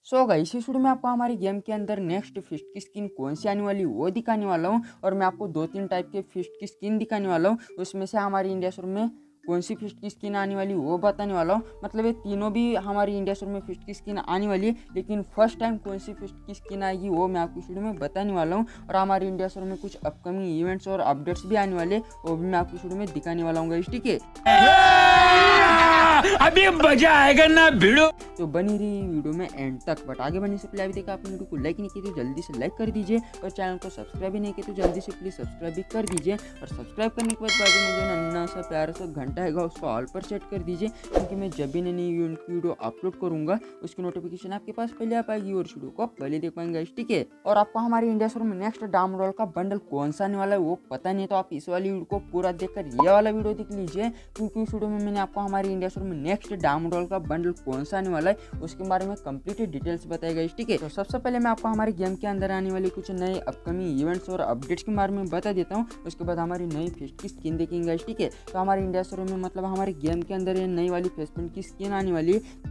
Guys इस video में आपको हमारी गेम के अंदर नेक्स्ट फिस्ट की स्किन कौन सी आने वाली वो दिखाने वाला हूँ। और मैं आपको 2-3 टाइप के फिस्ट की स्किन दिखाने वाला हूँ। उसमें से हमारी इंडिया स्टोर में कौन सी फिस्ट की स्किन आने वाली वो बताने वाला हूँ। मतलब ये तीनों भी हमारी इंडिया स्टोर में फिस्ट की स्किन आने वाली है, लेकिन फर्स्ट टाइम कौन सी फिस्ट की स्किन आएगी वो मैं आपको इस वीडियो में बताने वाला हूँ। और हमारी इंडिया स्टोर में कुछ अपकमिंग इवेंट्स और अपडेट्स भी आने वाले, वो भी मैं आपको इस वीडियो में दिखाने वाला हूँ। ठीक है, अभी मजा आएगा ना भिड़ो। तो बनी रही वीडियो में एंड तक। बट आगे बढ़ने से पहले अभी तक आपने वीडियो को लाइक नहीं किया तो जल्दी से लाइक कर दीजिए, और चैनल को सब्सक्राइब भी नहीं किया तो जल्दी से प्लीज सब्सक्राइब भी कर दीजिए। और सब्सक्राइब करने के बाद बाजू में जो नन्ना सा प्यारा सा घंटा है उसको ऑल पर सेट कर दीजिए, क्योंकि मैं जब भी नई वीडियो अपलोड करूंगा उसकी नोटिफिकेशन आपके पास पहले आ पाएगी और वीडियो को आप पहले देख पाएंगे। ठीक है, और आपको हमारे इंडिया स्टोर में नेक्स्ट डाउनलोड का बंडल कौन सा आने वाला है वो पता नहीं है, तो आप इस वाली वीडियो को पूरा देखकर ये वाला वीडियो देख लीजिए, क्योंकि इस वीडियो में मैंने आपको हमारी इंडिया स्टोर में नेक्स्ट डाउनलोड का बंडल कौन सा आने वाला है उसके बारे में कंप्लीट डिटेल्स बताएगा। ठीक है, तो सबसे पहले मैं आपको हमारे गेम के अंदर आने वाली कुछ नए अपकमिंग इवेंट्स और अपडेट्स के बारे में बता देता हूँ। उसके बाद हमारी नई फिस्ट की स्किन देखेंगे। ठीक है, तो हमारे इंडिया स्टोर में मतलब हमारे गेम के अंदर ये नई वाली फेस पेंट की स्किन आने वाली है।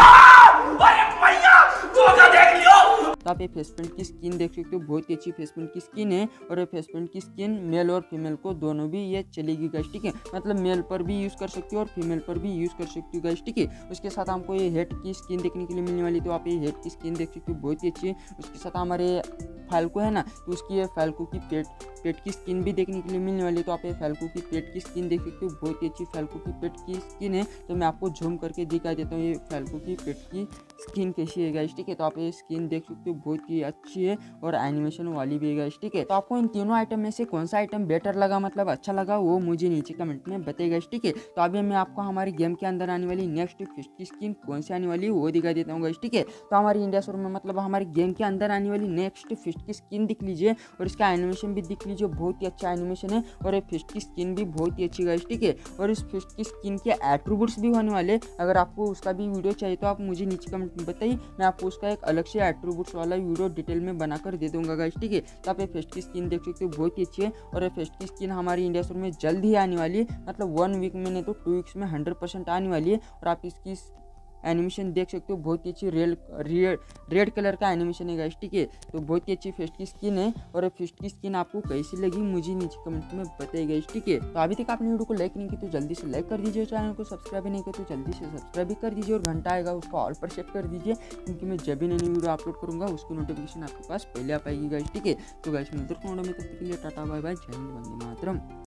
तो आप ये फेस पेंट की स्किन देख सकते हो, बहुत ही अच्छी फेस पेंट की स्किन है। और ये फेस पेंट की स्किन मेल और फीमेल को दोनों भी ये चलेगी गाइस। ठीक है, मतलब मेल पर भी यूज़ कर सकती हो और फीमेल पर भी यूज़ कर सकती हो गाइस। ठीक है, उसके साथ हमको ये हेड की स्किन देखने के लिए मिलने वाली, तो आप ये हेड की स्किन देख सकते हो, बहुत ही अच्छी है। उसके साथ हमारे फाल्को है ना, तो उसकी ये फाल्को की पेट की स्किन भी देखने के लिए मिलने वाली है। तो आप ये फाल्को की पेट की स्किन देख सकते हो, बहुत ही अच्छी फाल्को की पेट की स्किन है। तो मैं आपको झूम करके दिखा देता हूँ ये फाल्को की पेट की स्किन कैसी है गाइस। ठीक है, तो आप ये स्किन देख सकते हो, बहुत ही अच्छी है और एनिमेशन वाली भी है गाइस। ठीक है, तो आपको इन तीनों आइटम में से कौन सा आइटम बेटर लगा, मतलब अच्छा लगा, वो मुझे नीचे कमेंट में बताइएगा। ठीक है, तो अभी मैं आपको हमारी गेम के अंदर आने वाली नेक्स्ट फिस्ट की स्किन कौन सी आने वाली है वो दिखा देता हूँ गाइस। ठीक है, तो हमारी इंडिया स्टोर में मतलब हमारी गेम के अंदर आने वाली नेक्स्ट फिस्ट की स्किन दिख लीजिए, और इसका एनिमेशन भी दिख लीजिए, बहुत ही अच्छा एनिमेशन है। और ये फिस्ट की स्किन भी बहुत ही अच्छी गाइस। ठीक है, और इस फिस्ट की स्किन के एट्रीब्यूट्स भी होने वाले, अगर आपको उसका भी वीडियो चाहिए तो आप मुझे नीचे कमेंट में बताइए, मैं आपको उसका एक अलग से एट्रीब्यूट्स वाला वीडियो डिटेल में बनाकर दे दूंगा गाइस। ठीक है, तो आप ये फेस्ट की स्किन देख सकते हो, बहुत ही अच्छी है। और ये फेस्ट की स्किन हमारी इंडिया स्टोर में जल्द ही आने वाली है, मतलब 1 वीक में नहीं तो 2 वीक्स में 100% आने वाली है। और आप इसकी एनिमेशन देख सकते हो, बहुत ही अच्छी रेड कलर का एनिमेशन है गाइस। ठीक है, तो बहुत ही अच्छी फेस्ट की स्किन है। और फेस्ट की स्किन आपको कैसी लगी मुझे नीचे कमेंट में बताइए। ठीक है, तो अभी तक आपने वीडियो को लाइक नहीं की तो जल्दी से लाइक कर दीजिए, चैनल को सब्सक्राइब नहीं किया तो जल्दी से सब्सक्राइब भी कर दीजिए, और घंटा आएगा उसको ऑल पर सेट कर दीजिए, क्योंकि मैं जब भी नई वीडियो अपलोड करूँगा उसकी नोटिफिकेशन आपके पास पहले आ पाएगी गाइस। ठीक है, तो गाइस मिलते हैं, तब तक के लिए टाटा बाय बाय, जय हिंद, वंदे मातरम।